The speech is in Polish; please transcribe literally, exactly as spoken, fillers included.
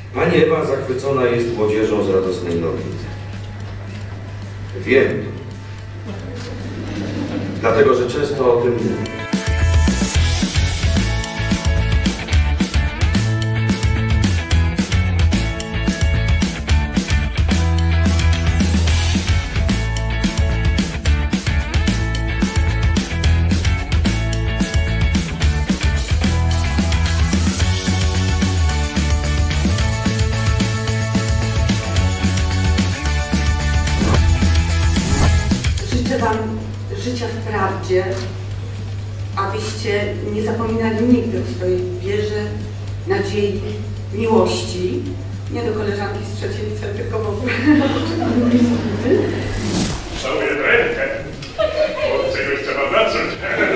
Pani Ewa zachwycona jest młodzieżą z radosnej nogi. Wiem to. Dlatego, że często o tym mówię. Życzę Wam życia w prawdzie, abyście nie zapominali nigdy o swojej wierze, nadziei, miłości. Nie do koleżanki z trzeciej C, tylko w ogóle. Całuję rękę, bo czegoś trzeba zacząć.